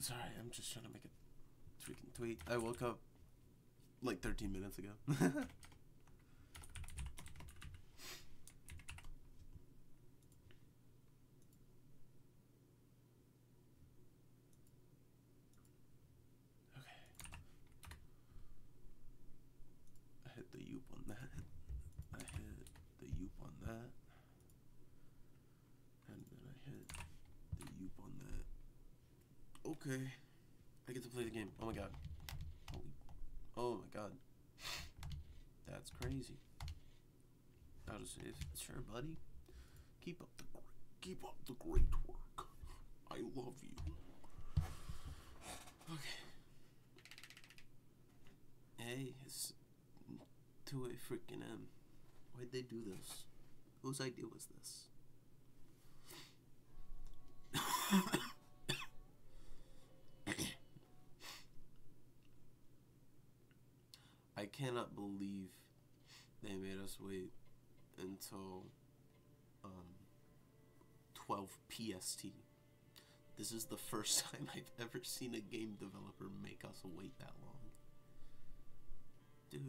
sorry, I'm just trying to make a freaking tweet. I woke up like 13 minutes ago. I hit the yoop on that. I hit the yoop on that. And then I hit the yoop on that. Okay. I get to play the game. Oh my god. Oh my god. That's crazy. I'll just say, sure, buddy. Keep up the great work. I love you. Okay. Hey, it's 2 freaking M. Why'd they do this? Whose idea was this? I cannot believe they made us wait until 12 PST. This is the first time I've ever seen a game developer make us wait that long. Dude,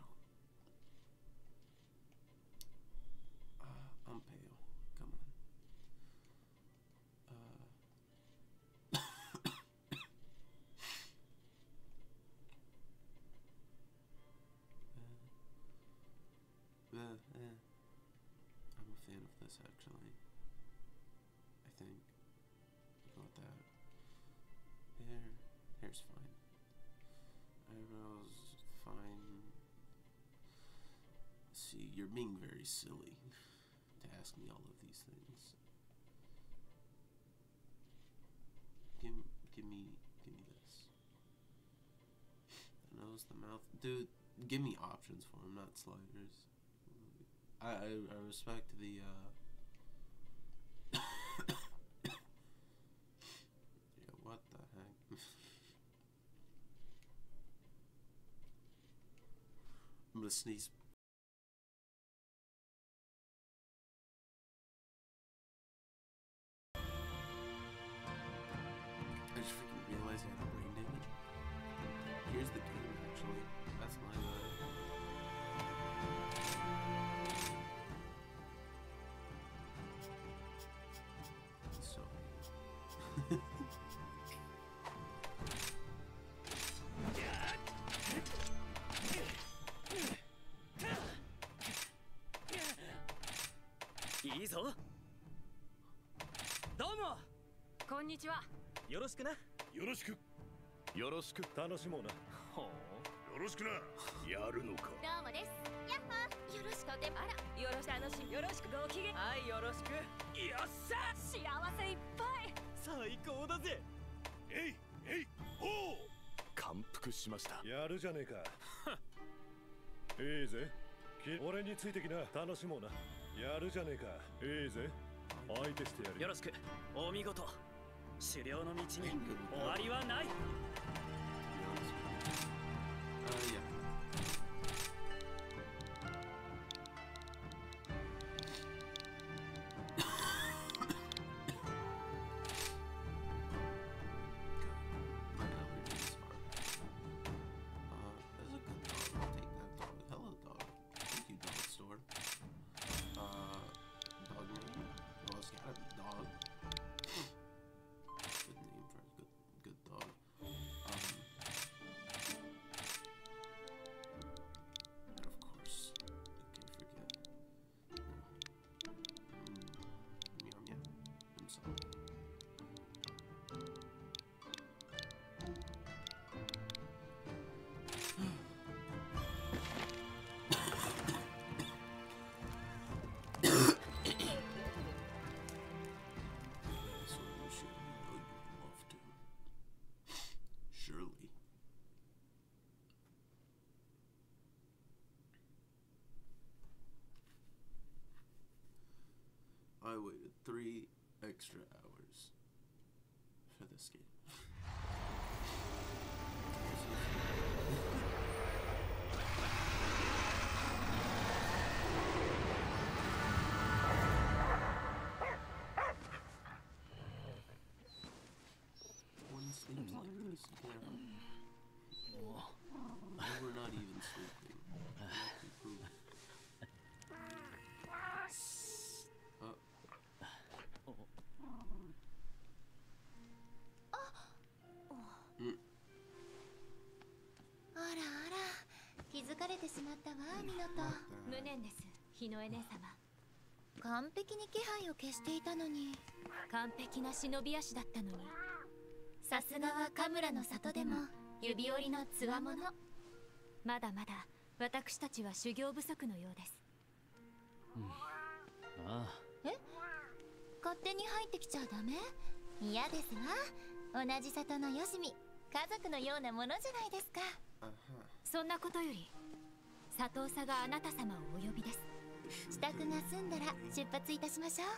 I'm pale. Come on. I'm a fan of this, actually. I think. Go with that. Hair's fine. Eyebrows, fine. See, you're being very silly to ask me all of these things. Give me this. The nose, the mouth. Dude, give me options for them, not sliders. I respect the, yeah, what the heck? I'm gonna sneeze. I just freaking realized I had brain damage. Here's the game, actually. That's my bad. So. いいぞ。どうも。 こんにちは。 よろしくな。 よろしく。 よろしく。楽しもうな。ほよろしくな。やるのか。 どうもです。やっほー。よろしくてあら。よろしく楽しみ。よろしくご機嫌。 はい、よろしく。よっしゃ。 幸せいっぱい。 最高だぜ。 えいおう。 感服しました。 やるじゃねえか。いいぜ。俺についてきな。楽しもうな。やるじゃねえか。いいぜ。相手してやる。 よろしく。お見事。狩猟の道に終わりはない。 Yeah. I waited 3 extra hours for this game. One seems like ミノト。 無念です、日の絵姉様。 完璧に気配を消していたのに。 完璧な忍び足だったのに。さすがはカムラの里でも指折りのつわもの。まだまだ私たちは修行不足のようです。 ああ。 え、勝手に入ってきちゃダメ？嫌ですわ。同じ里のよしみ、家族のようなものじゃないですか。 そんなことより佐藤さがあなた様をお呼びです。 支度が済んだら出発いたしましょう。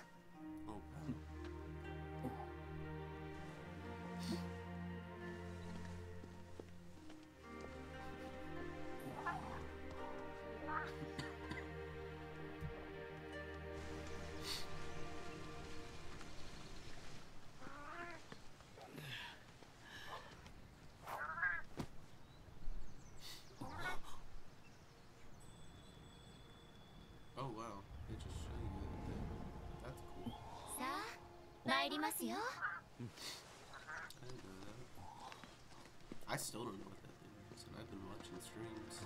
Oh wow, they just show you that. That's cool. さあ、参りますよ。 I didn't know that. I still don't know what that thing is, and I've been watching streams.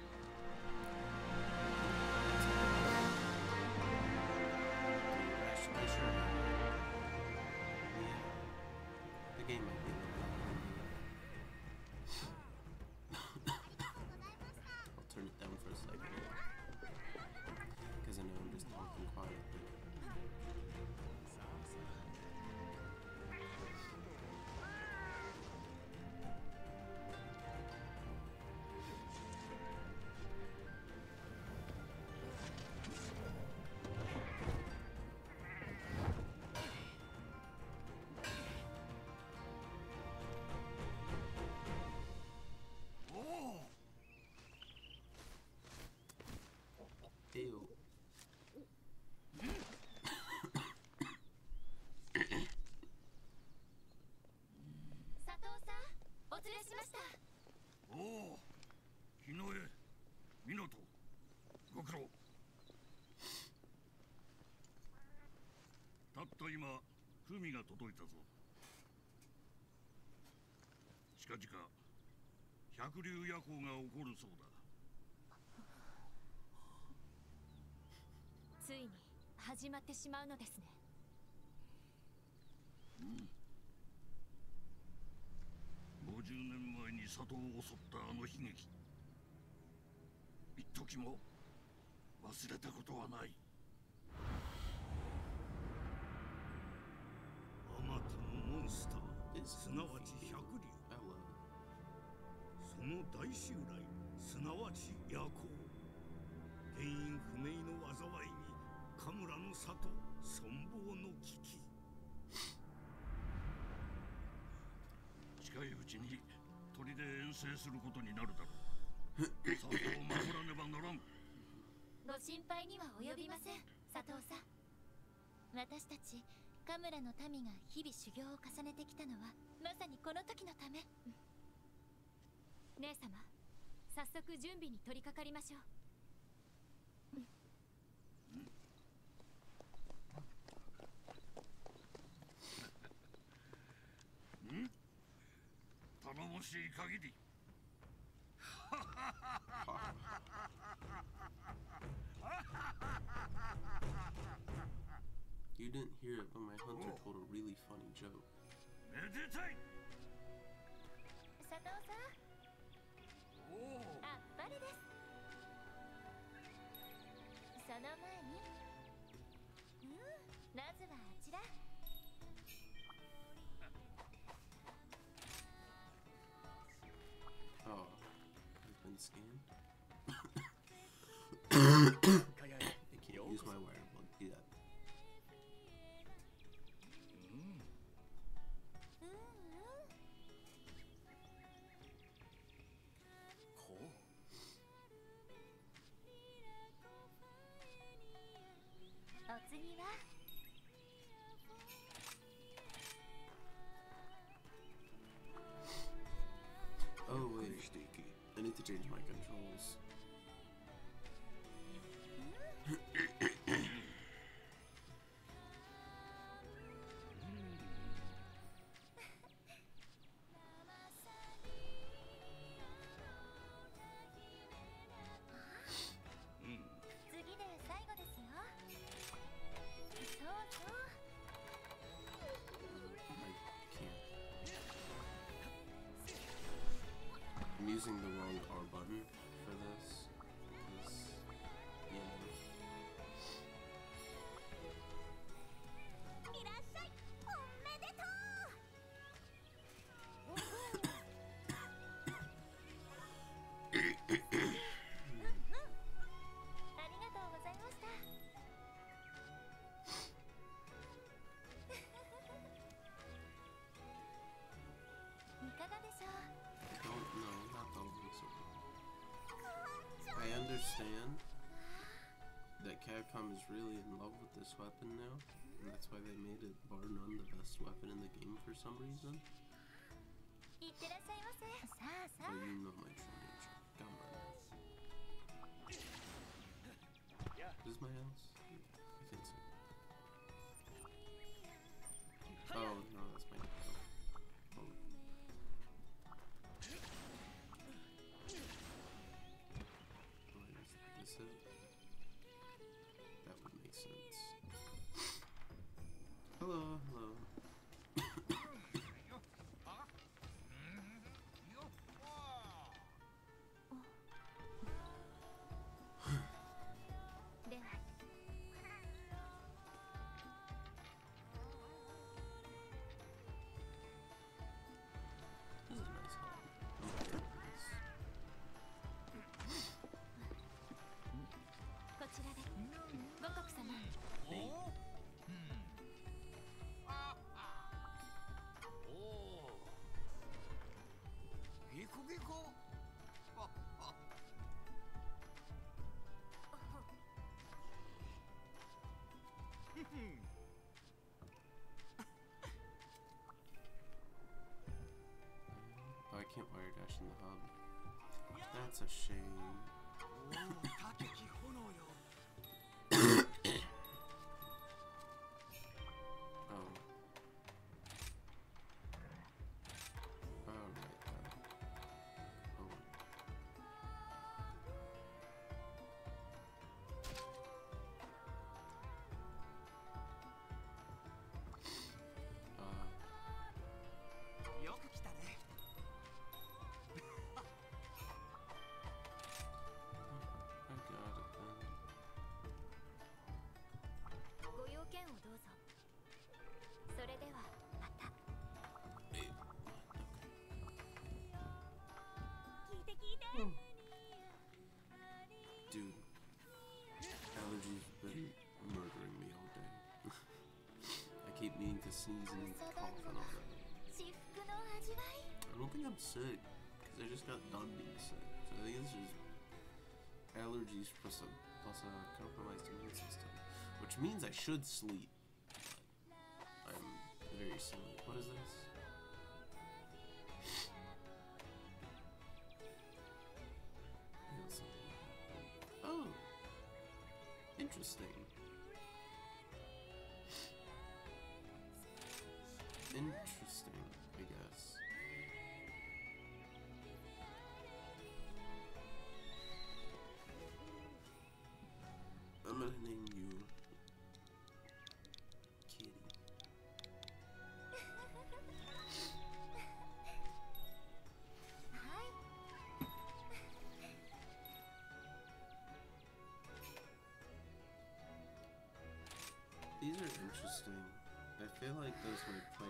They sure have. Yeah. The game might be a little bit. I'll turn it down for a second. Because I know I'm just talking quiet, but... Ew. 佐藤さん、お連れしました。 おお、日の絵、湊、ご苦労。たった今、文が届いたぞ。近々、百竜夜行が起こるそうだ。 ついに始まってしまうのですね。 50年前に里を襲ったあの悲劇、一時も忘れたことはない。あまたのモンスター、すなわち百竜。 I love it. その大襲来、すなわち夜行。原因不明の災いにカムラの里、存亡の危機。近いうちに砦で遠征することになるだろう。里を守らねばならん。 ご心配には及びません、佐藤さん。私たちカムラの民が日々修行を重ねてきたのはまさにこの時のため。 姉様、早速準備に取り掛かりましょう。 頼もしい限り。 You didn't hear it, but my hunter told a really funny joke. めでたい。 佐藤さん、 おお。 あっぱれです。その前に、まずはあちら。 Oh, I've been scanned. I can't use my wire plug to do that. お次は Oh wait, I need to change my controls. using the wrong R button for this. 'Cause, yeah. いらっしゃい。おめでとう。ありがとうございました。いかがでしょう。 I don't know, not all of this. I understand that Capcom is really in love with this weapon now, and that's why they made it bar none the best weapon in the game for some reason. いってらっしゃいませ。さあさ But あ。 you know my true nature. Come on. This is my house? I think so. Oh, no, that's my house. Oh. Wait, is this it? That would make sense. Hello, hello. This is a nice home. I'm gonna get this. こちらで。五穀様。 Thank you. ゲコゲコ。 Oh, I can't wire dash in the hub. That's a shame. Oh. Alright, oh. I got it then. ご用件をどうぞ。それではまた。聞いて聞いて。 Dude, allergies been murdering me all day. I keep needing to sneeze and cough and all that. 至福の味わい。 I don't think I'm sick, because I just got done being sick. So I think it's just allergies plus a compromised immune system. Which means I should sleep. But I'm very silly. What is this? Oh! Interesting. Interesting, I guess. I'm gonna name you Kitty. These are interesting. I feel like those might play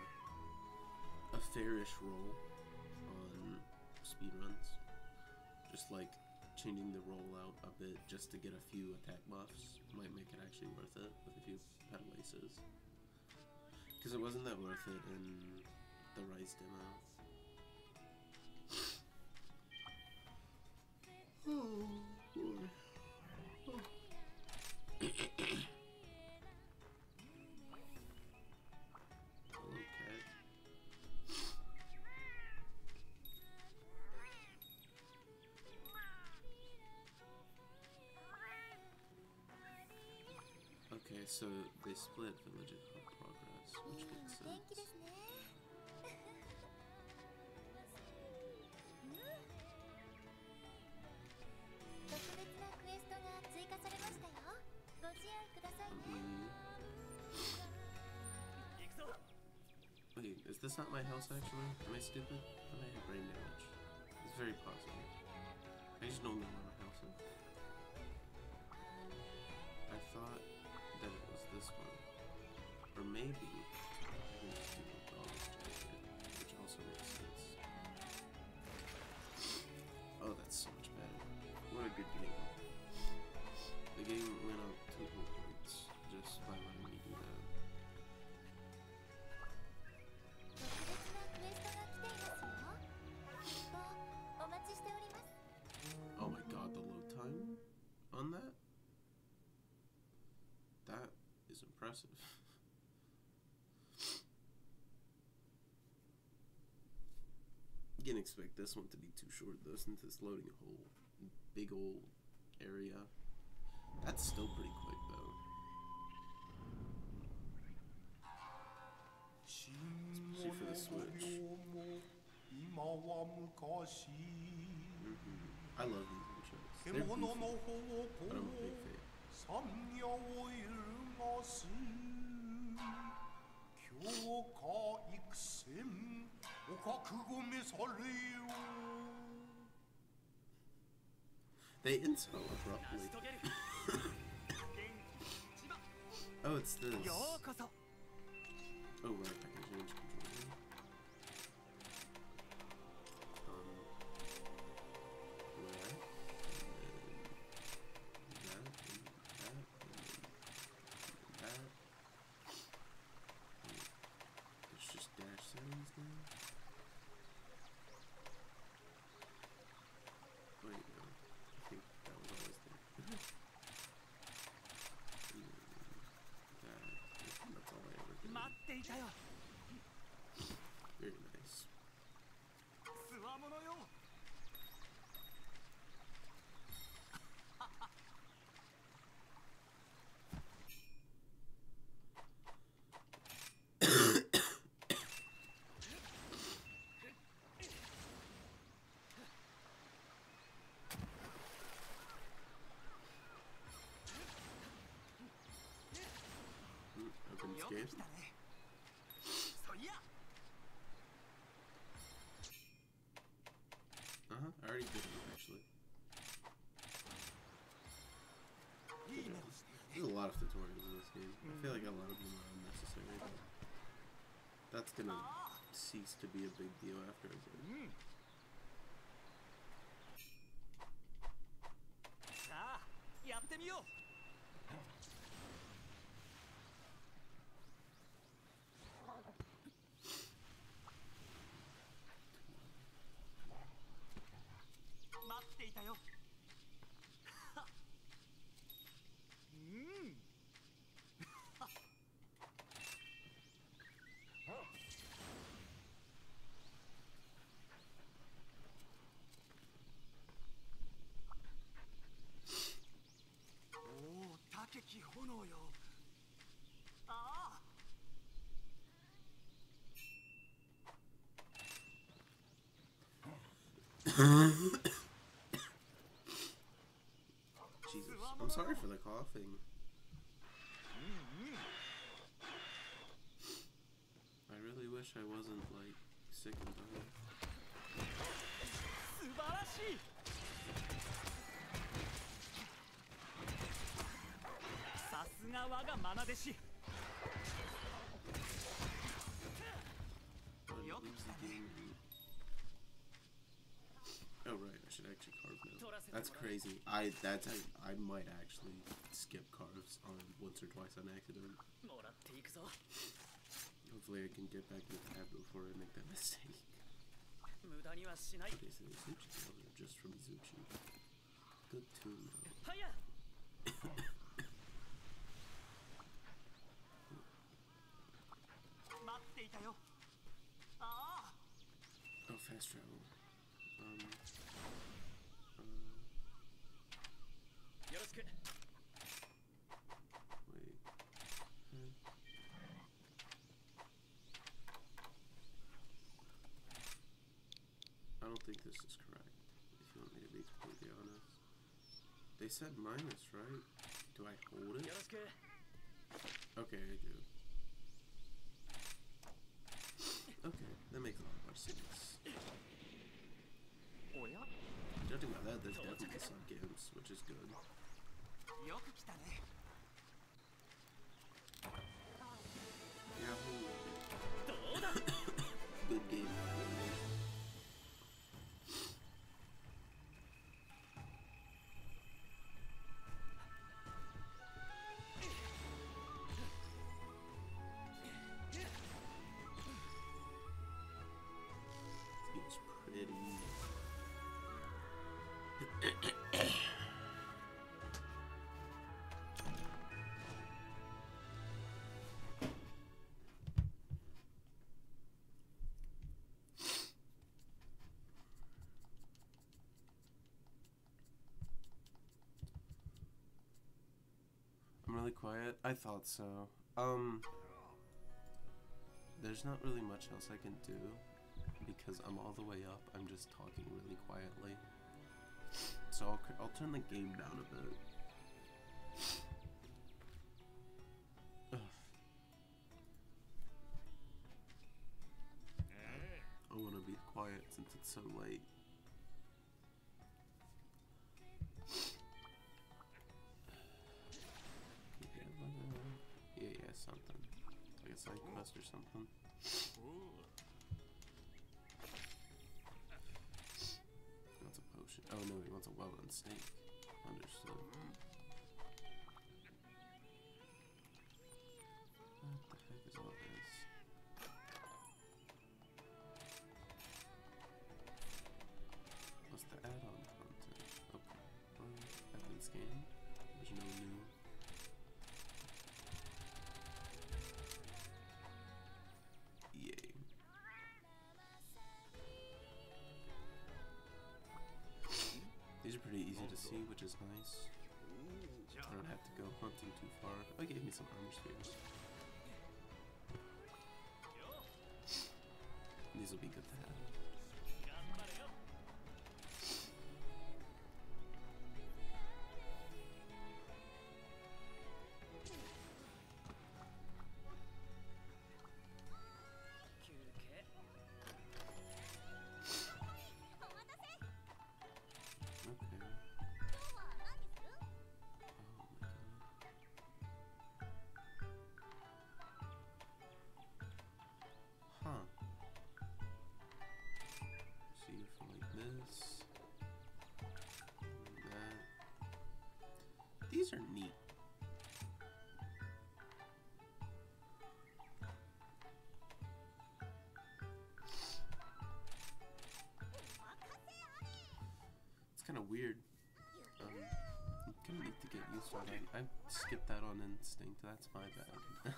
a fairish role on speedruns. Just like changing the rollout a bit just to get a few attack buffs might make it actually worth it with a few petal aces. Because it wasn't that worth it in the Rise demo. Oh boy. Hello, cat. Okay, so they split Village of Hope Progress, which makes 元気で sense. すね。特別なクエストが追加されましたよ。ご自愛くださいね。 Wait, is this not my house actually? Am I stupid? I might have brain damage. This very possible. I just don't know where my house is. I thought that it was this one. Or maybe I can just do the dog's jacket, which also makes sense. Oh, that's so much better. What a good game. The game went up 2 whole points just by letting me do that. 特別なクエストが来ていますよ。きっとお待ちしております。 Oh my god, the load time on that? That is impressive. You didn't expect this one to be too short though, since it's loading a whole big old area. That's still pretty quick though. Especially for the Switch. I love these intros. They're goofy, but I'm a big fan. They end so abruptly. Oh, it's this. Oh, right, I can change controller. Where? And that. It's just dash settings now. Wait, no. I think that was always there. That's all I ever did. Very nice. Open escape. I already did it actually. There's a lot of tutorials in this game. I feel like a lot of them are unnecessary, but that's gonna cease to be a big deal after I do it. さあやってみよう。待っていたよ。高き炎よ。ああ。 Jesus, I'm sorry for the coughing. I really wish I wasn't like sick and dying. 素晴らしい。さすが我が愛弟子。 Oh right, I should actually carve now. That's crazy. I might actually skip carves on once or twice on accident. もらっていくぞ。 Hopefully I can get back to the tab before I make that mistake. 無駄にはしない。 Okay, so the Zuchi tails are just from Zuchi. Good tune though. はや。 待っていたよ。ああ。 Oh, fast travel. よろしく。 Wait. I don't think this is correct, if you want me to be completely honest. They said minus, right? Do I hold it? よろしく。 Okay, I do. Okay, that makes a lot more sense. おや。 judging by that, there's definitely some games, which is good. よく来たね Yahoo! どうだ Good game. It's pretty. I'm really quiet. I thought so. There's not really much else I can do because I'm all the way up. I'm just talking really quietly. So I'll turn the game down a bit. Ugh. I want to be quiet since it's so late. Yeah, something. Like a side quest or something. He wants a potion. Oh no, he wants a well-done snake. Understood. What the heck is all this? What's the add-on content? Okay. I've been scanned. There's no new. Yay. These are pretty easy to see, which is nice. I don't have to go hunting too far. Oh, it gave me some armor spheres. These will be good to have. These are neat. It's kind of weird. You kind of need to get used to it. I skipped that on instinct. That's my bad.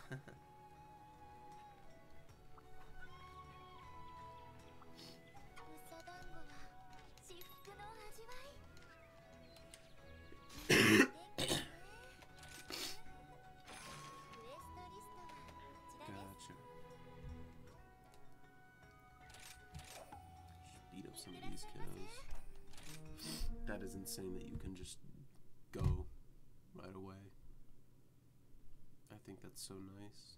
Some of these kiddos. That is insane that you can just go right away. I think that's so nice.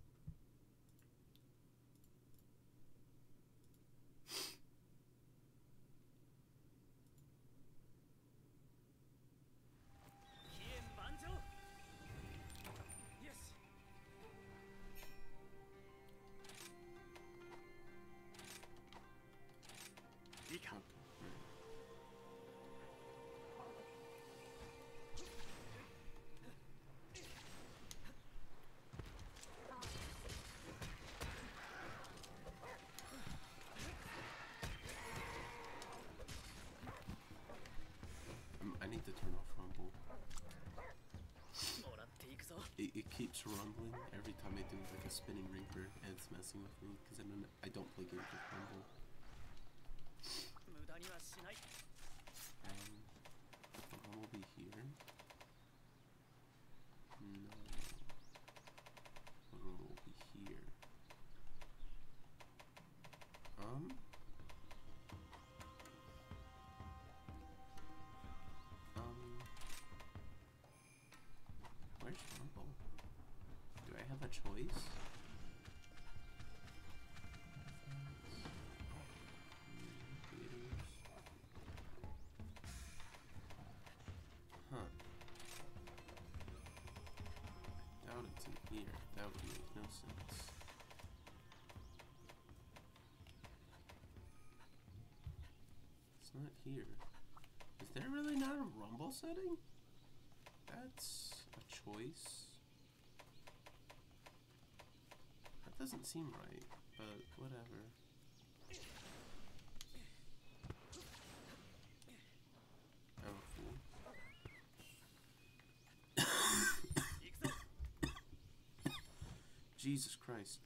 I need to turn off rumble. It keeps rumbling every time I do like a spinning reaper, and it's messing with me because I don't play games with rumble. The rumble will be here. No. The rumble will be here. Where's rumble? Do I have a choice? here. That would make no sense. It's not here. Is there really not a rumble setting? That's a choice. That doesn't seem right, but whatever. I'm a fool. Jesus Christ.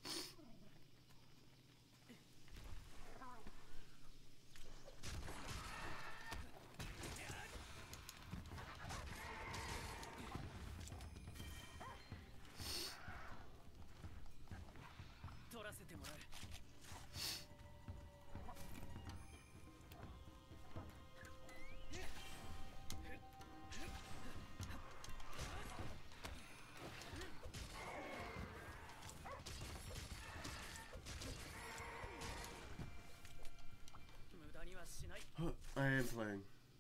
I am playing.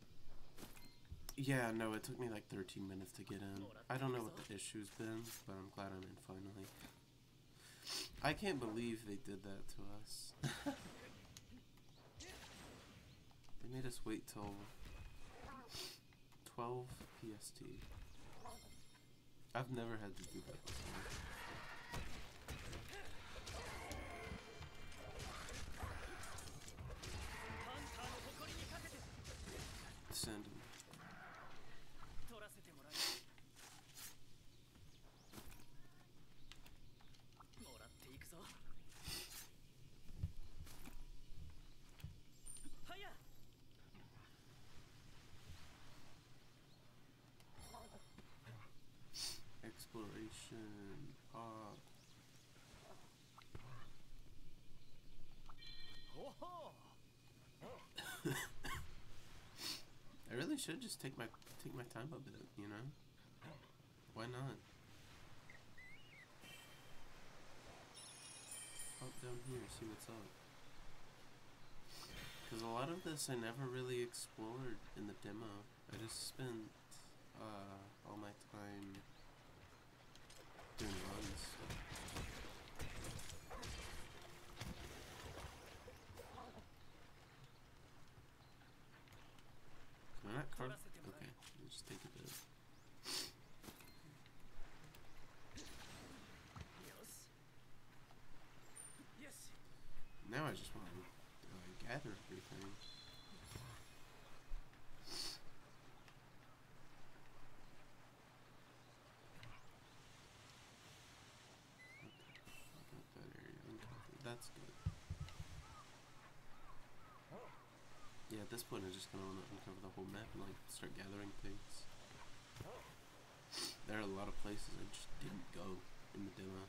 Yeah, no, it took me like 13 minutes to get in. I don't know what the issue's been, but I'm glad I'm in finally. I can't believe they did that to us. They made us wait till 12 PST. I've never had to do that before. Send him. Exploration. I really should just take my time a bit, you know? Why not? Hop down here, see what's up. Because a lot of this I never really explored in the demo. I just spent all my time doing runs. Can I not carve? Okay, we'll just take a bit. Now I just want to gather everything. Got that area uncovered. That's good. Yeah, at this point I just kind of want to uncover the whole map and like start gathering things. There are a lot of places I just didn't go in the demo.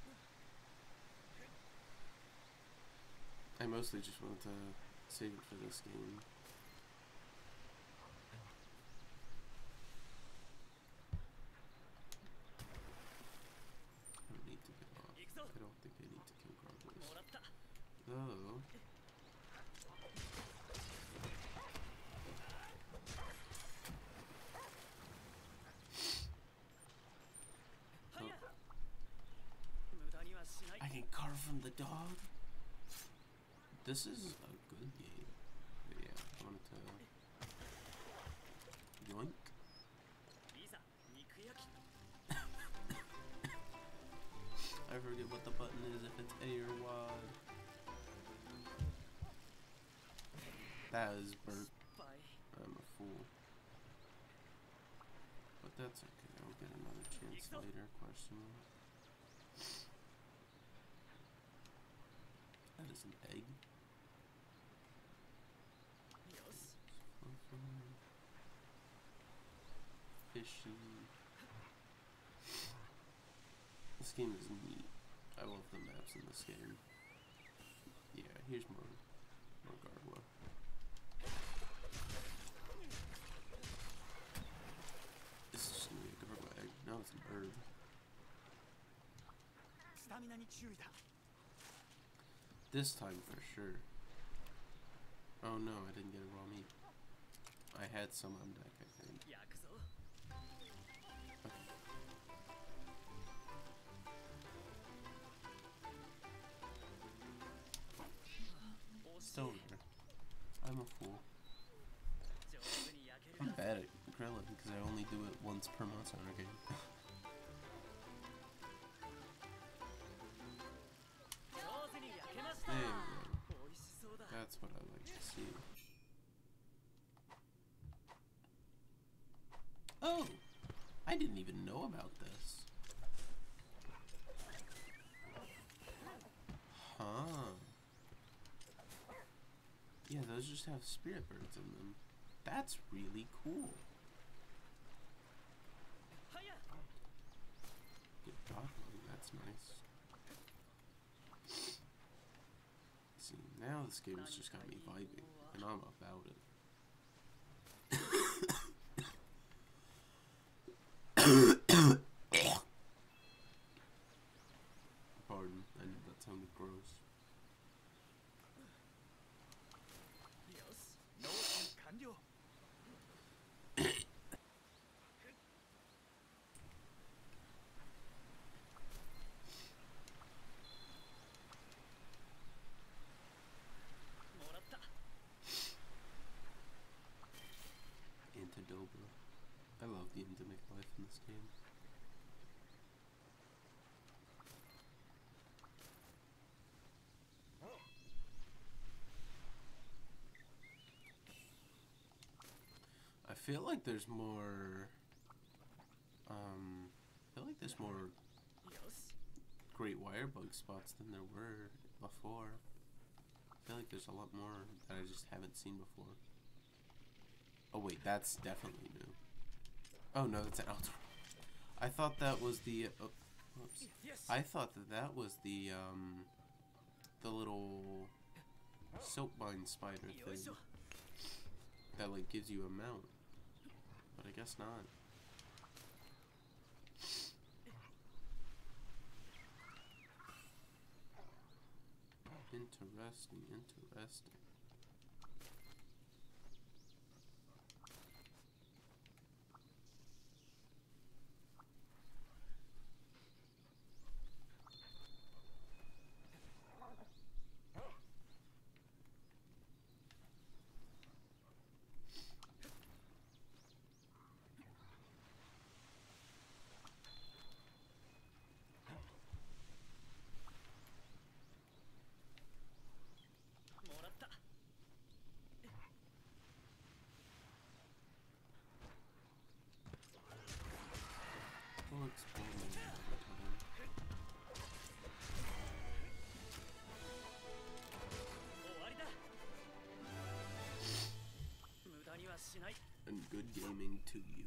I mostly just wanted to save it for this game. I don't need to get off. I don't think I need to kill Gargoyles. Though. I can carve from the dog? This is a good game. But yeah, I wanted to yoink. I forget what the button is, if it's A or Y. That is burnt. I'm a fool. But that's okay, I'll get another chance later, question mark. That is an egg. Fishy. This game is neat. I love the maps in this game. Yeah, here's more Gargoyle. This is just gonna be a Gargoyle egg. Now it's an herb. This time for sure. Oh no, I didn't get a raw meat. I had some on deck, I think. Okay. still there. I'm a fool. I'm bad at Krillin because I only do it once per Monster Hunter game. There you go. That's what I like to see. Oh! I didn't even know about this. Huh. Yeah, those just have spirit birds in them. That's really cool. Get goblin, that's nice. See, now this game's just got me vibing, and I'm about it. Pardon, I know that sounded gross. Antidobra. I love the endemic life in this game. I feel like there's more, great wire bug spots than there were before. I feel like there's a lot more that I just haven't seen before. Oh wait, that's definitely new. Oh no, that's an outdoor. I thought that was the, whoops. I thought that was the little silkbind spider thing that like gives you a mount. But I guess not. Interesting, interesting. We'll explore more another time. And good gaming to you.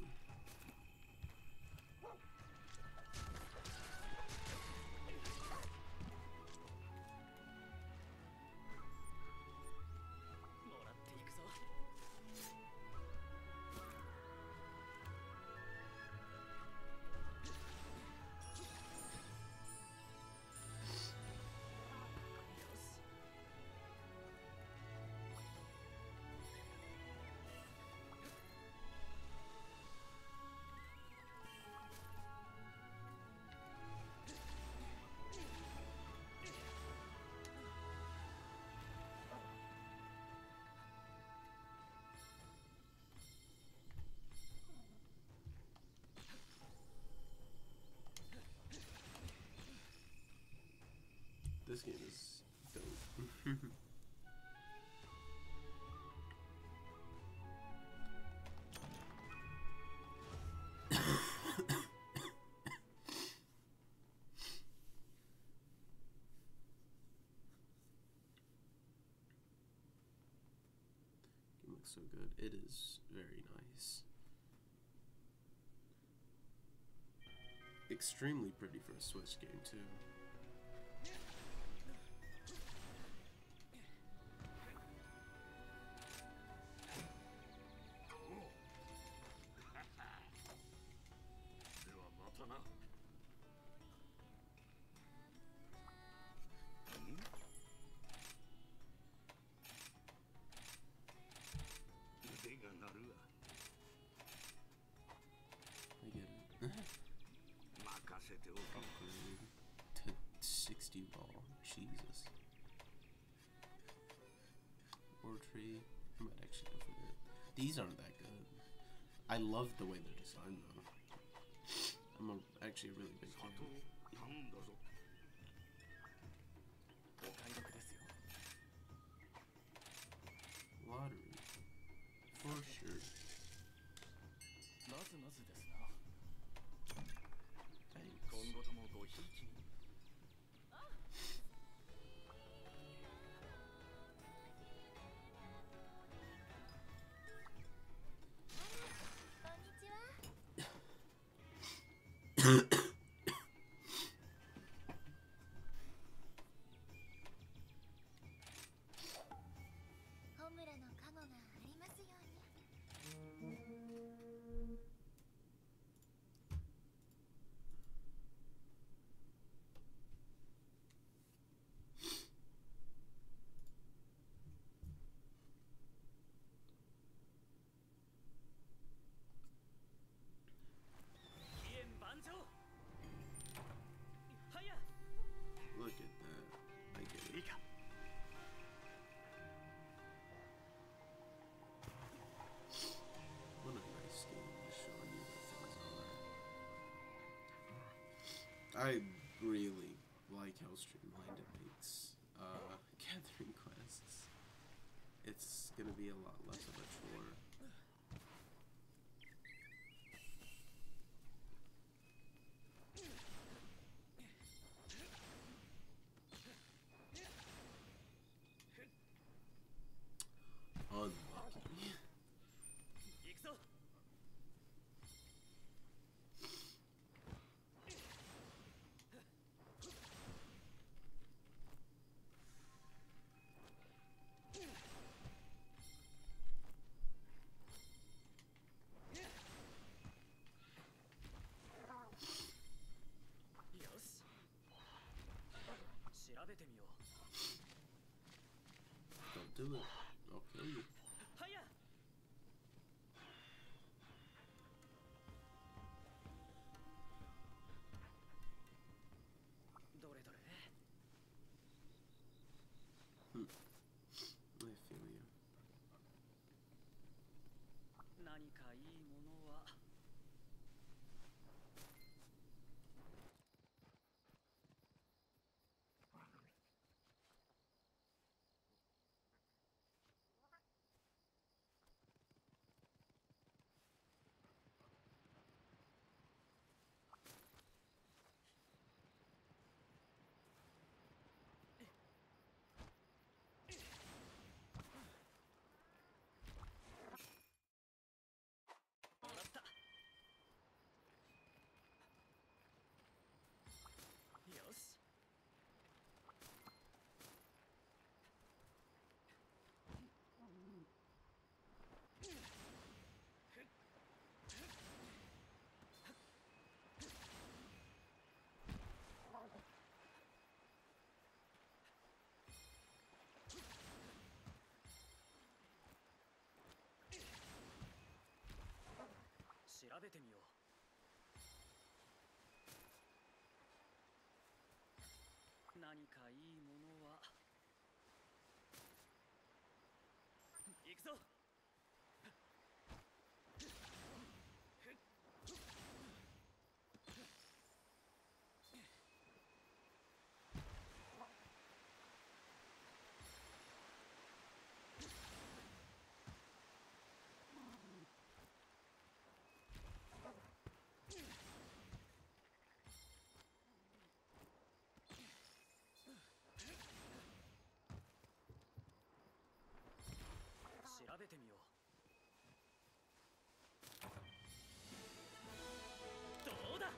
This game is dope. It looks so good. It is very nice. Extremely pretty for a Switch game too. I get it. Upgrade to tree. I might actually go for that. These aren't that good. I love the way they're designed though. Actually a really big fan. 頼んだぞ。 お買い得ですよ。 Lottery. For sure. まずまずですな。 Thanks. 今後ともごひいきに。 ホムラの加護がありますように。 飛燕万丈。はや。 Look at that. I get it. いいか。 What a nice game to show you what things are. I really like how streamlined it makes gathering quests. It's gonna be a lot less of a chore. Unlucky. 行くぞ。 よし。調べてみよう。 Don't do it. I'll kill you. はや。 どれどれ。 I feel you. 何かいいものは。 もらった。よし。 調べてみよう。何かいいものは。行くぞ。 調べてみよう。どうだ。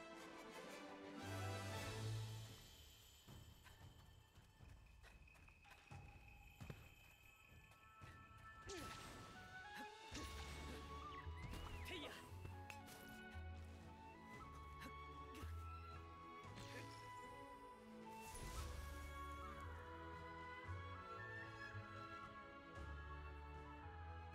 ていや。 Nice.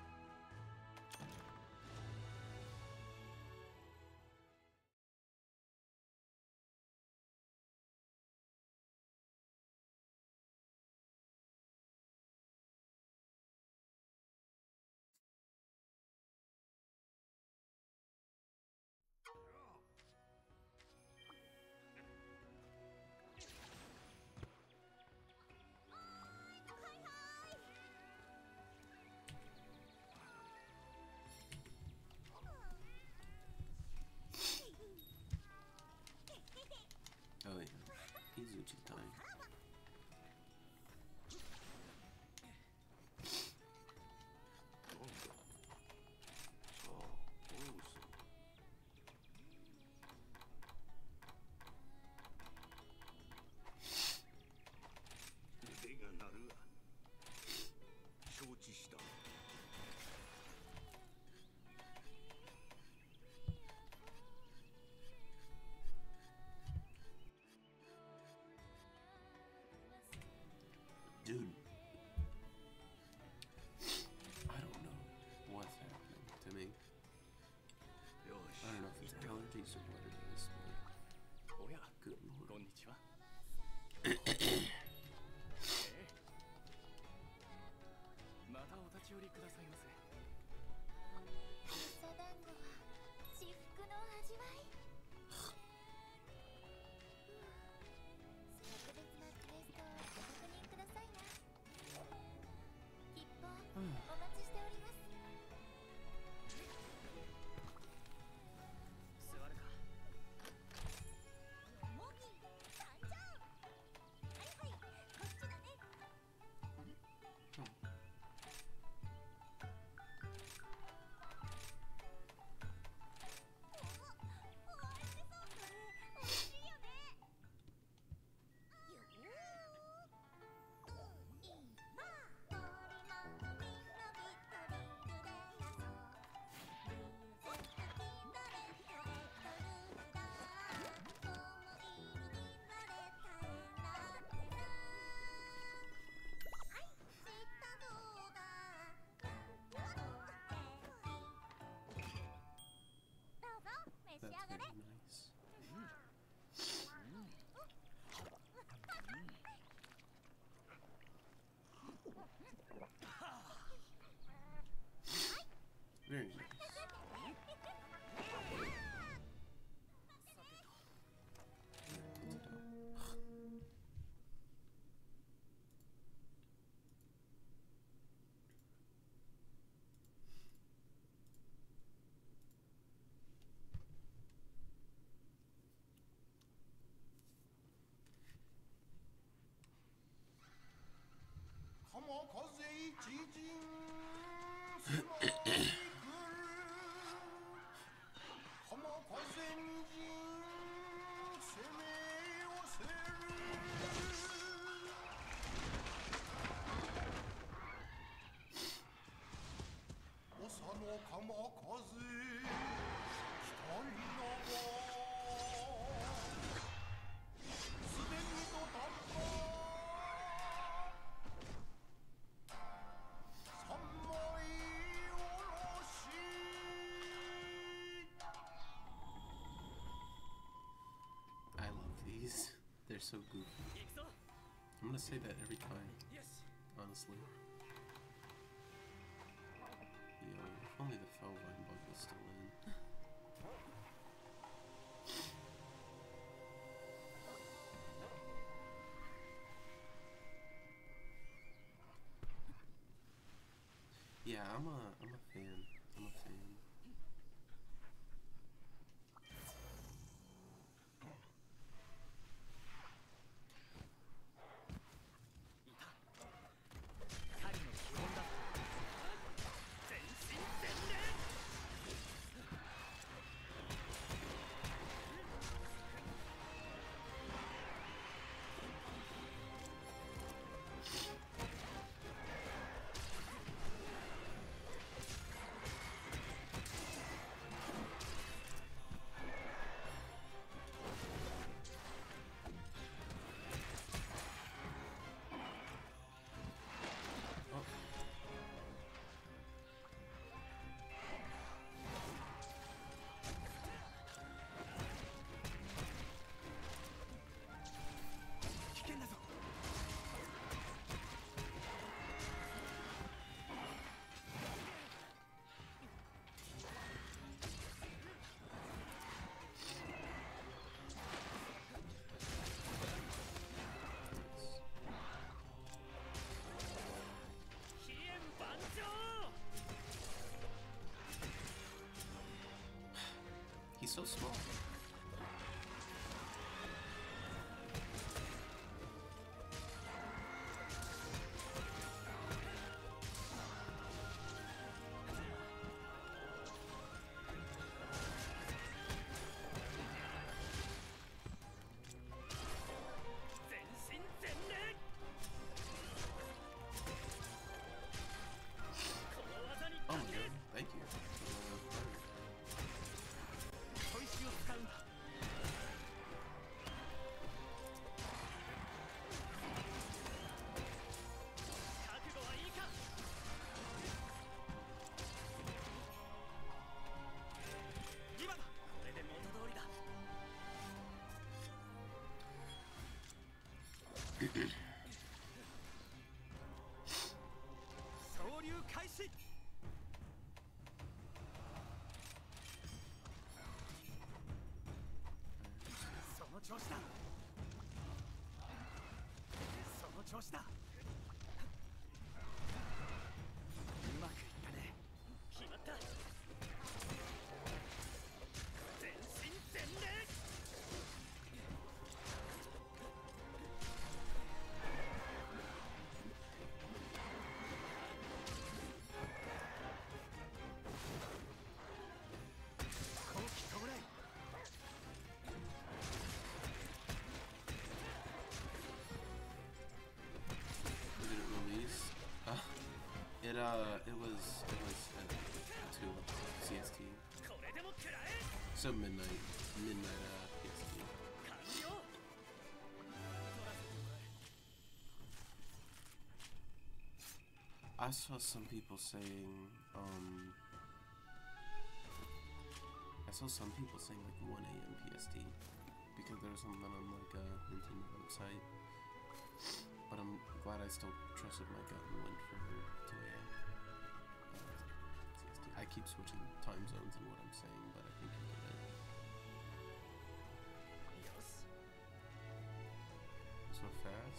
ち寄りくださいませ。 草団子は至福の味わい。特別なクエストをご確認くださいな。吉報お待ちしております。 座るか。 モギ参上。はいはい、こっちだね。 That's very nice. Very nice. I love these. They're so goofy. 行くぞ。 I'm gonna say that every time, よし。 honestly. Yo, if only the Felvine bug was still in. Yeah, I'm a fan. I'm a fan. He's so small. Oh my god, thank you. 開始。その調子だ。その調子だ。うまくいったね。決まった。全身全霊。 Did it release? It was 2 CST. So midnight PST. I saw some people saying like 1 AM PST because there was something on like a Nintendo website. But I'm glad I still trusted my gut and went for 2 AM. CST. I keep switching time zones and what I'm saying, but I think I get it. So fast?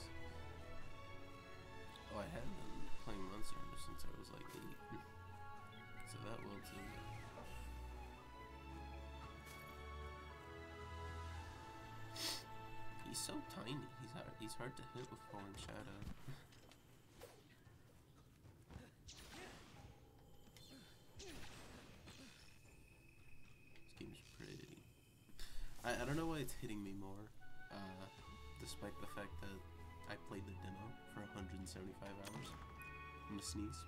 Oh, I had been playing Monster Hunter since I was like 8. So that will too. He's so tiny. He's hard to hit with Falling Shadow. This game's pretty. I don't know why it's hitting me more, despite the fact that I played the demo for 175 hours. I'm gonna sneeze.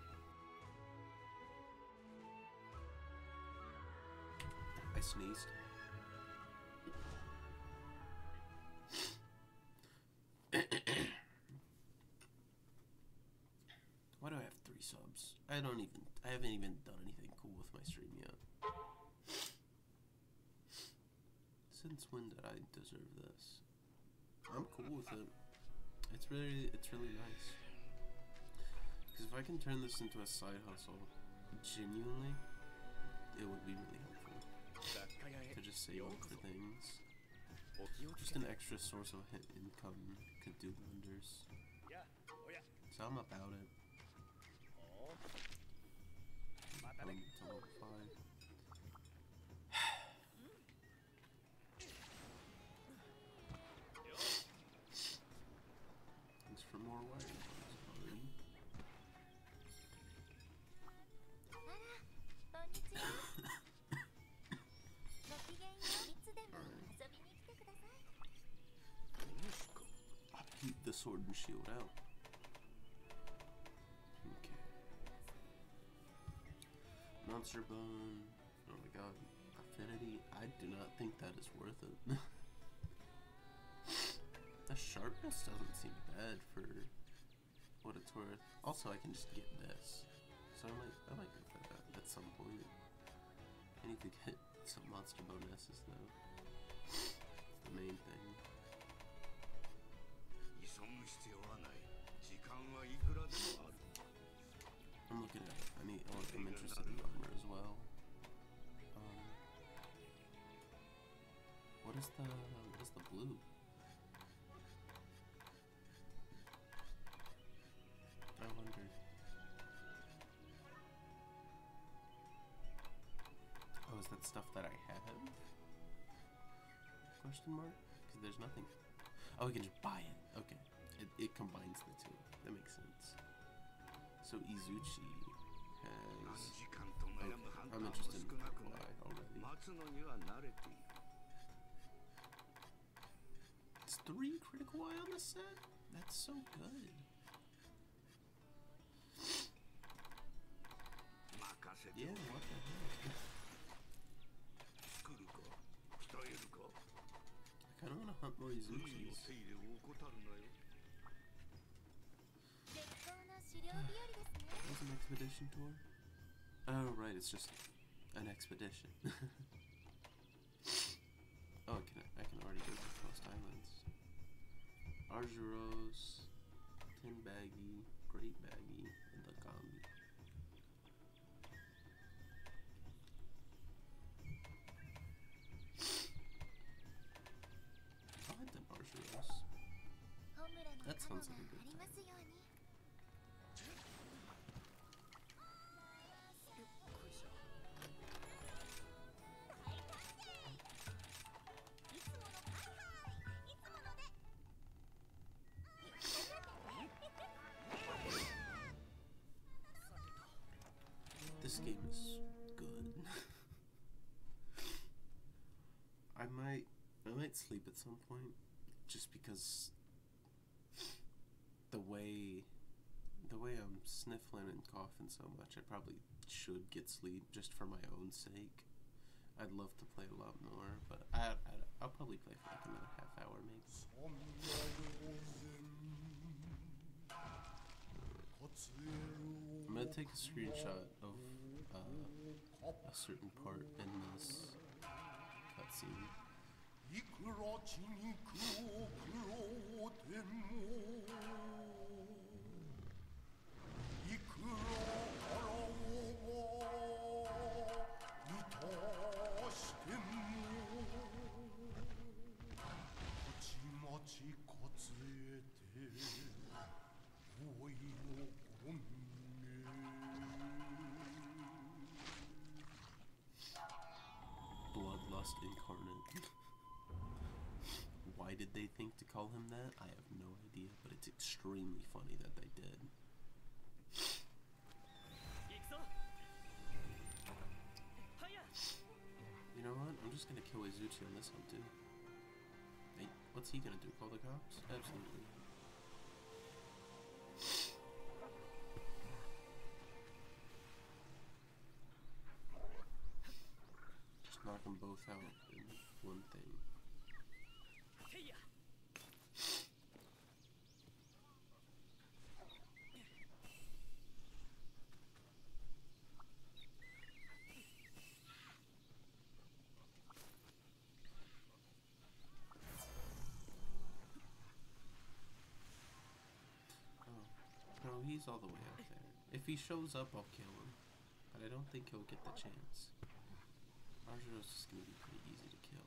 I sneezed. Why do I have 3 subs? I haven't even done anything cool with my stream yet. Since when did I deserve this? I'm cool with it. It's really nice. Because if I can turn this into a side hustle, genuinely, it would be really helpful. To just save up for things. Just an extra source of income could do wonders. So I'm about it. To level 5. Thanks for more wire bugs, buddy. こんにちは。ごきげんよう。いつでも遊びに来てください。 I'll keep the sword and shield out. Okay. Monster Bone. Oh my god. Affinity. I do not think that is worth it. The sharpness doesn't seem bad for what it's worth. Also, I can just get this. So I might go for that at some point. I need to get some monster bonuses though. That's the main thing. I'm looking at it. I'm interested in armor as well. What is the blue? I wonder. Oh, is that stuff that I have? Question mark? Because there's nothing. Oh, we can just buy it. Okay. It combines the two. That makes sense. So Izuchi has... Okay. I'm interested in Kawaii already. It's 3 critical eye on the set? That's so good. Yeah, what the heck? I kinda wanna hunt more Izuchis. What's an expedition tour? Oh right, it's just an expedition. Oh, I can already go to Coast Islands. Arjuros, Tin Baggy, Great Baggy, and Lagami. This game is good. I might sleep at some point, just because the way I'm sniffling and coughing so much, I probably should get sleep just for my own sake. I'd love to play a lot more, but I'll probably play for like another half hour maybe. I'm gonna take a screenshot of a certain part in this cutscene. Bloodlust incarnate. Why did they think to call him that? I have no idea, but it's extremely funny that they did. You know what? I'm just gonna kill Izuchi on this one too. Hey, what's he gonna do? Call the cops? Absolutely. Just knock them both out in one thing. No, he's all the way up there. If he shows up, I'll kill him. But I don't think he'll get the chance. Arjuro's just gonna be pretty easy to kill.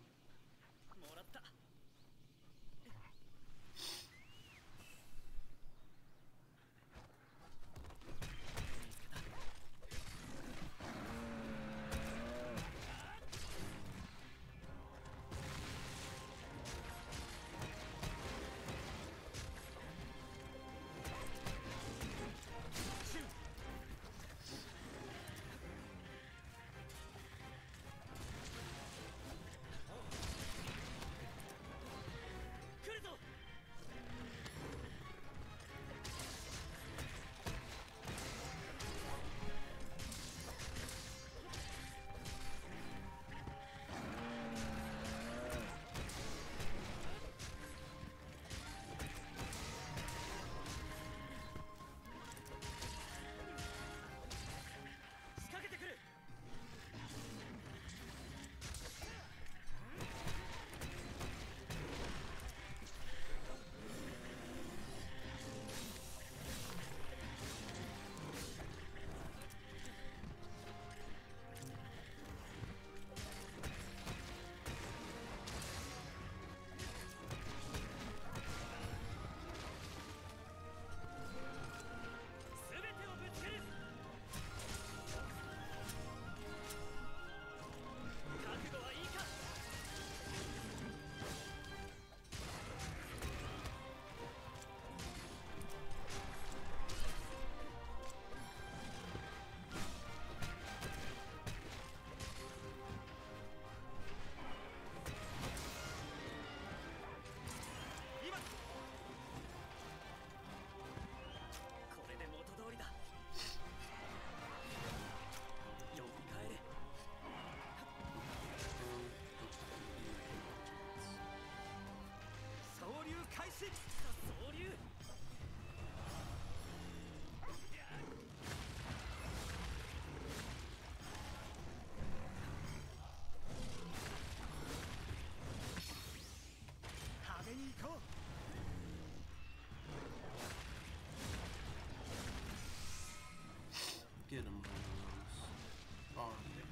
Get him, Rose. Oh, yeah.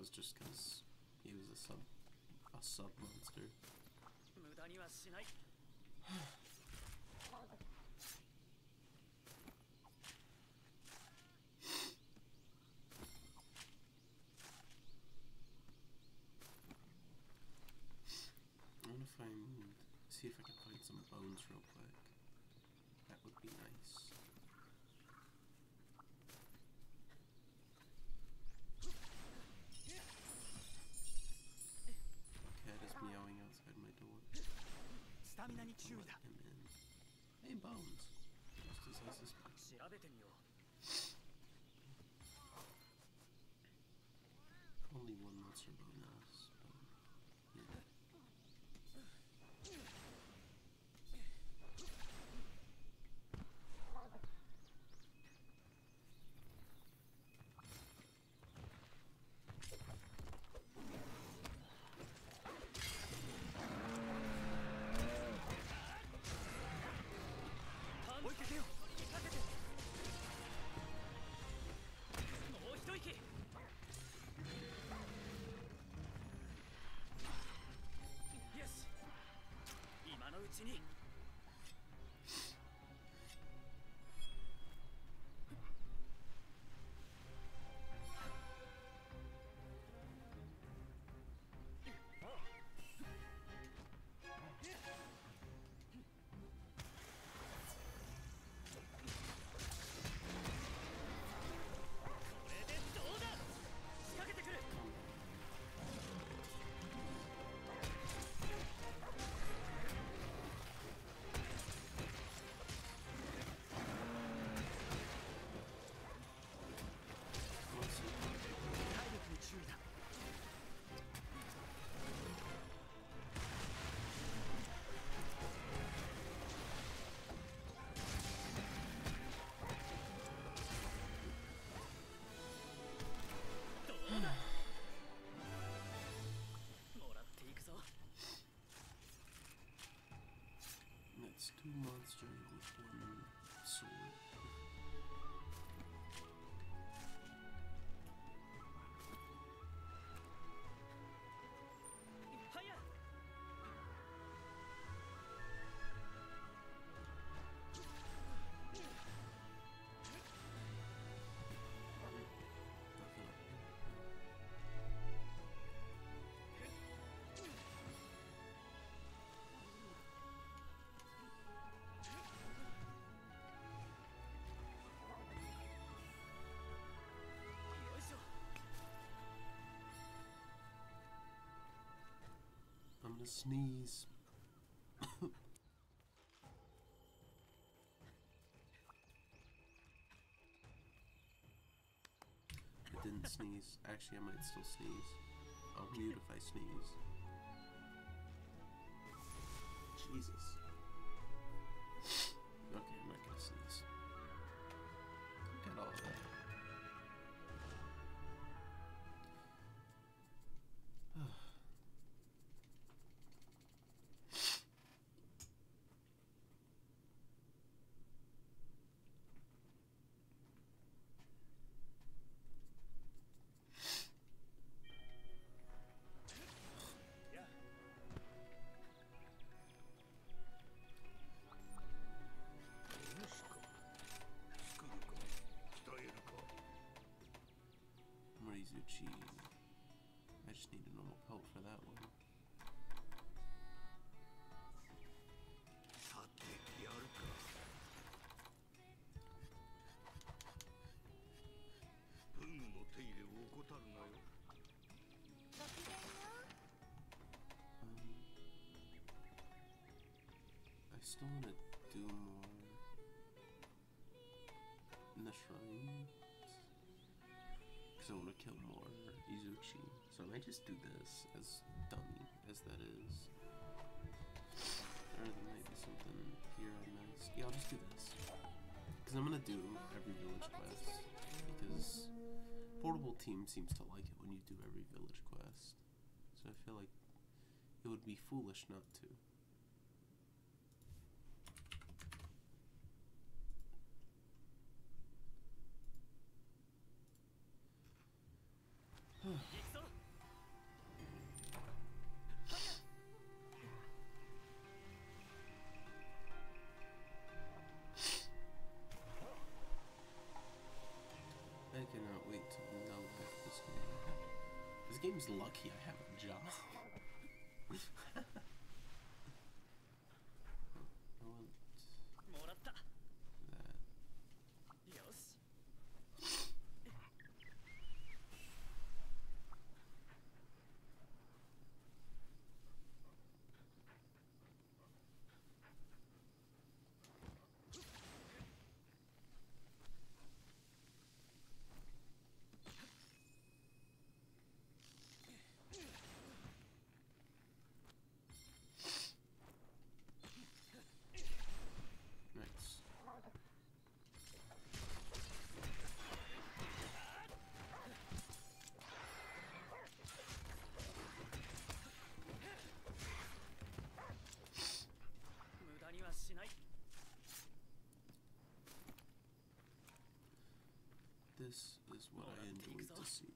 was just because he was a sub monster. 無駄にはしない。 I want to see if I can find some bones real quick. That would be nice. Cat is meowing outside my door. スタミナに注意 Let だ。 him in. Hey, bones. Just as I suspected. 調べてみよう。 Only one monster bone us, but yeah. That's two monsters with one sword. I'm gonna sneeze. I didn't sneeze. Actually, I might still sneeze. I'll mute if I sneeze. Jesus. Okay, I'm not gonna sneeze. Look at all that. Morizuchi. I just need a normal pelt for that one. さてやるか。フグの手入れを怠るなよ。 ごきげんよう。 I still want to do more in the shrines. Because I want to kill more Izuchi. So I might just do this, as dummy as that is. Or there might be something here I missed. Yeah, I'll just do this. Because I'm going to do every village quest. Because Portable Team seems to like it when you do every village quest. So I feel like it would be foolish not to. seems lucky I have a job. This is what I enjoyed to see.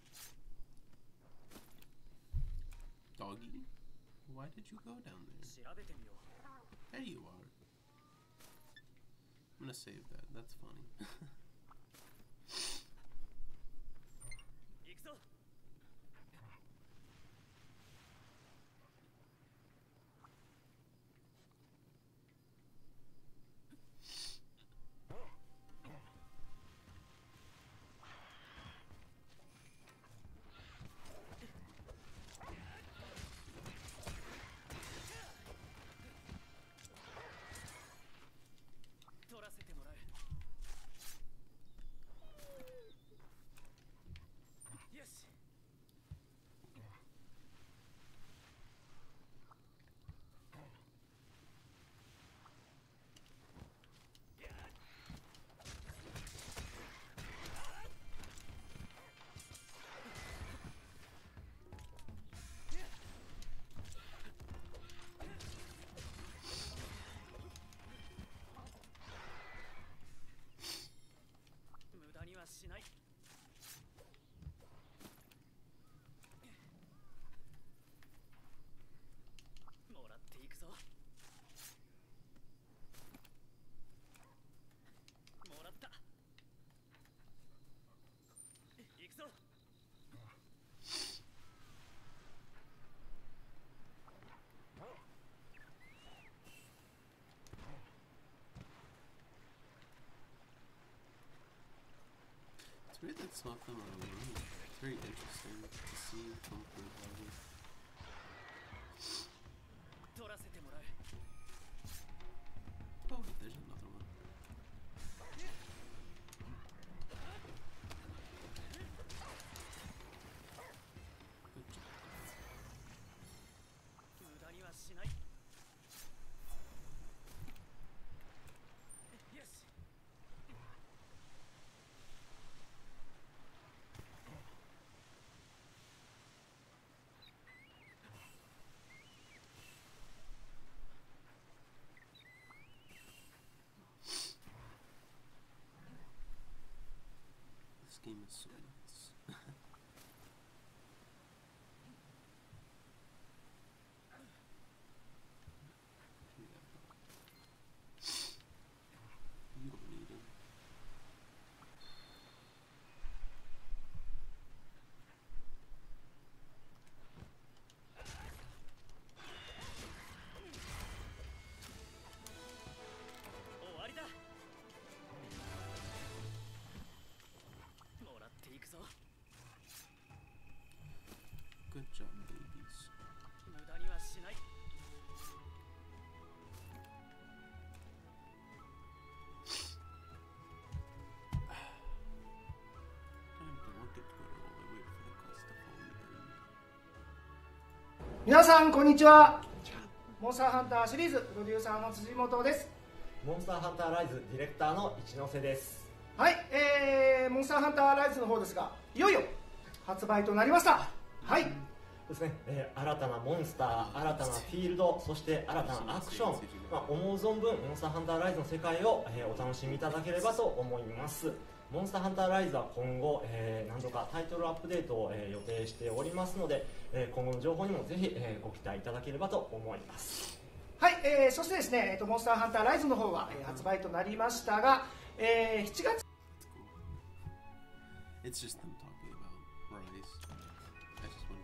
Doggy, why did you go down there? There you are. I'm gonna save that. That's funny. It's weird that some of them are alone. It's very interesting to see come through Bobby. Oh, there's another one. Good job. This game is so nuts. You don't need him. Good job, babies. Time to look at Twitter while I wait for the quest to fully end. 皆さんこんにちは。モンスターハンターシリーズプロデューサーの辻本です。 モンスターハンターライズディレクターの一ノ瀬です。 はい、モンスターハンターライズの方ですが、いよいよ発売となりました。はい。 ですね、新たなモンスター、新たなフィールド、そして新たなアクション、思う存分モンスターハンターライズの世界を、お楽しみいただければと思います。モンスターハンターライズは今後、何度かタイトルアップデートを、予定しておりますので、今後の情報にもぜひ、ご期待いただければと思います。 はい、そしてですね、モンスターハンターライズの方は、発売となりましたが、7月 It's just them talking about Rise. I just want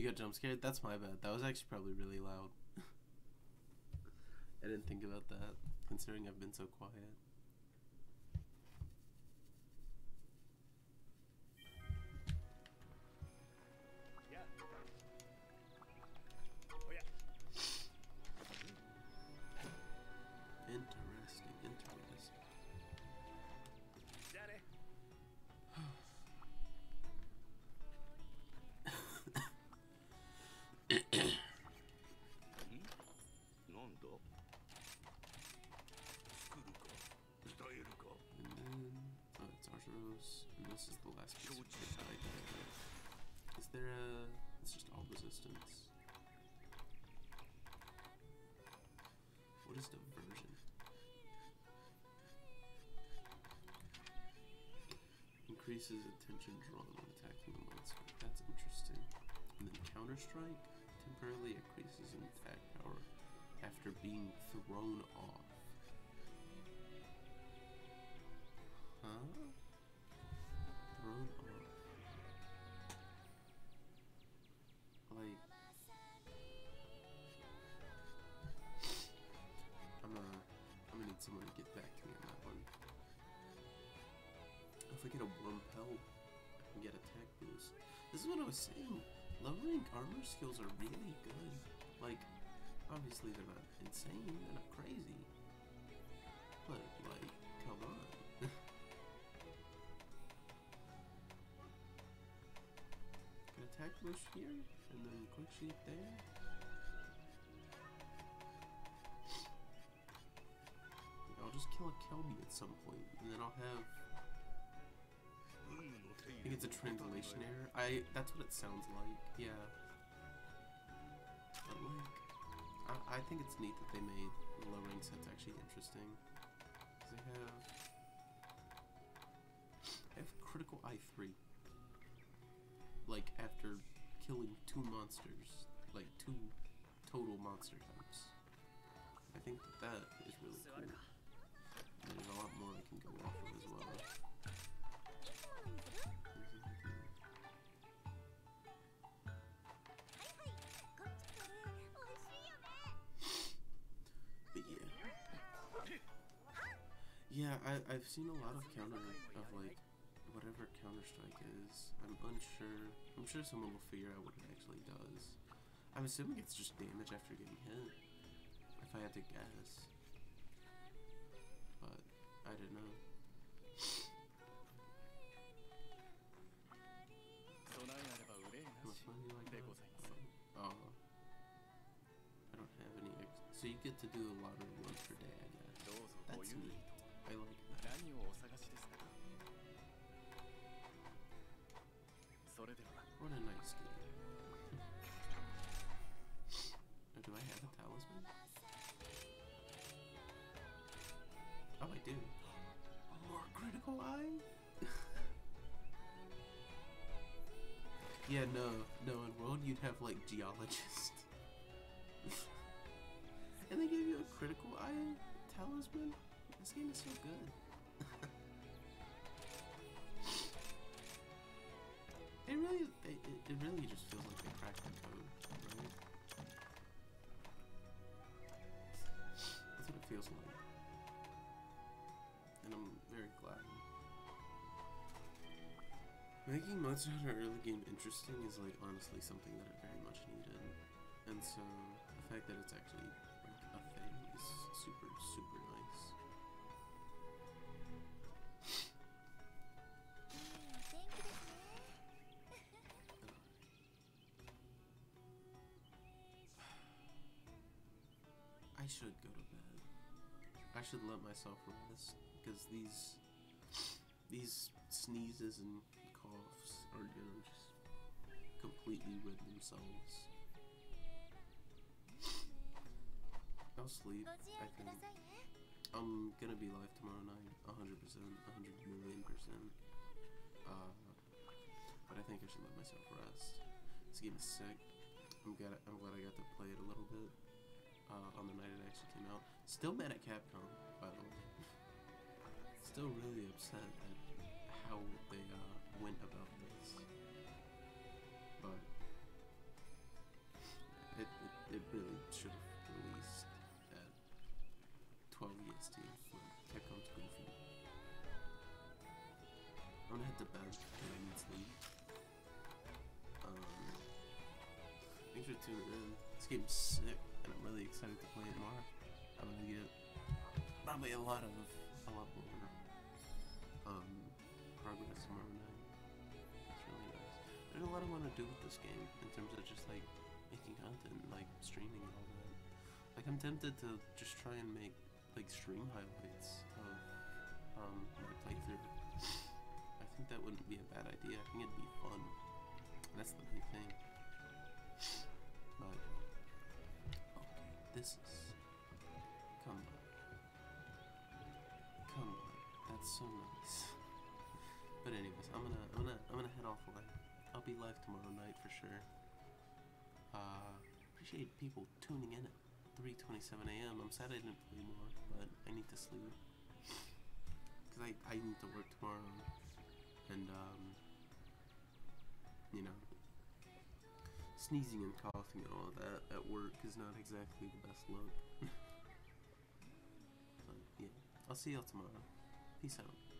You got jump scared? That's my bad. That was actually probably really loud. I didn't think about that, considering I've been so quiet. Interesting, interesting. And then, oh, it's Archeros, and this is the last piece of kit that I can get. Is there a... It's just all resistance. What is diversion? Increases attention drawn when attacking a monster. That's interesting. And then Counter Strike temporarily increases in attack power after being thrown off. Huh? Thrown off. Like, I'm gonna need someone to get back to me on that one. If I get a warm pelt, I can get attack boost. This is what I was saying. Low rank armor skills are really good. Like, obviously they're not insane, they're not crazy. But, like, come on. Can attack boost here, and then quick sheep there. I'll just kill a Kelby at some point, and then I'll have... I think it's a translation error. That's what it sounds like, yeah. But like, I think it's neat that they made the low rank sets actually interesting. Because they have critical I3. Like, after killing 2 monsters, like 2 total monster types. I think that is really cool. And there's a lot more I can go off of as well. But yeah, I've seen a lot of counter of like whatever Counter-Strike is. I'm unsure. I'm sure someone will figure out what it actually does. I'm assuming it's just damage after getting hit. If I had to guess. But I don't know. What fun do you like that? Oh. I don't have any so you get to do a lottery one per day, I guess. That's neat. I like that. What a nice game. Oh, do I have a talisman? Oh, I do. More critical eye? Yeah, no, in World you'd have like Geologist. And they give you a critical eye talisman? This game is so good. It really just feels like they cracked the code, right? That's what it feels like. And I'm very glad. Making Monster Hunter early game interesting is like honestly something that it very much needed. And so the fact that it's actually like a thing is super, super nice. I should go to bed. I should let myself rest because these sneezes and coughs are gonna just completely rid themselves. I'll sleep, I think. I'm gonna be live tomorrow night, 100%, 100,000,000%. But I think I should let myself rest. This game is sick. I'm glad I got to play it a little bit. On the night it actually came out. Still mad at Capcom, by the way. Still really upset at how they went about this. But for tuning in. This game's sick, and I'm really excited to play it more. I'm gonna get probably a lot more progress tomorrow night. It's really nice. There's a lot I want to do with this game in terms of just like making content, like streaming and all that. Like I'm tempted to just try and make like stream highlights of my playthrough. I think that wouldn't be a bad idea. I think it'd be fun. That's the main thing. But okay, this is come on. That's so nice. But anyways, I'm gonna head off live. I'll be live tomorrow night for sure. Appreciate people tuning in at 3:27 a.m. I'm sad I didn't play more, but I need to sleep because I need to work tomorrow, and you know, sneezing and coughing and all of that at work is not exactly the best look. But yeah, I'll see y'all tomorrow. Peace out.